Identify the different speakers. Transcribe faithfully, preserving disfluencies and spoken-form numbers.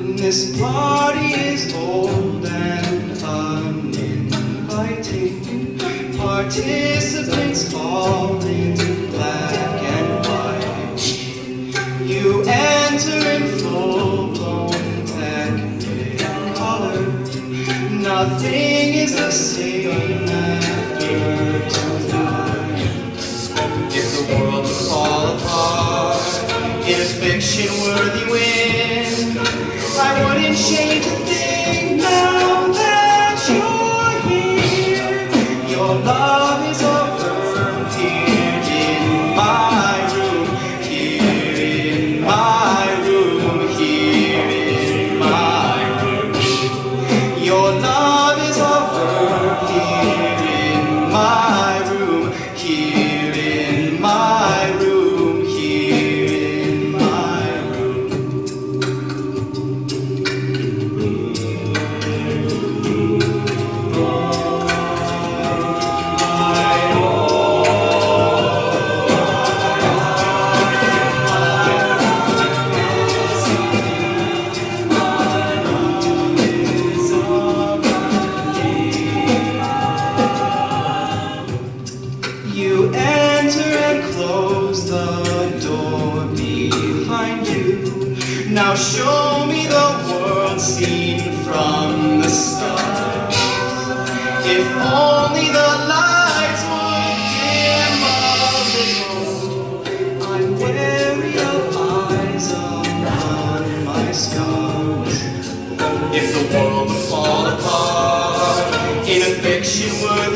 Speaker 1: This party is old and uninviting. Participants all in black and white. You enter in full-blown technicolor. Nothing is the same after tonight. If the world would fall apart in a fiction-worthy wind, I wouldn't change a thing now that you're here. Your love is over here in my room, here in my room, here in my room. Your love is over here in my room, here in my room, here in my room. You enter and close the door behind you. Now show me the world seen from the start. If only the lights would dim a little. I'm wary of eyes upon my scars. If the world would fall apart in a fiction-worthy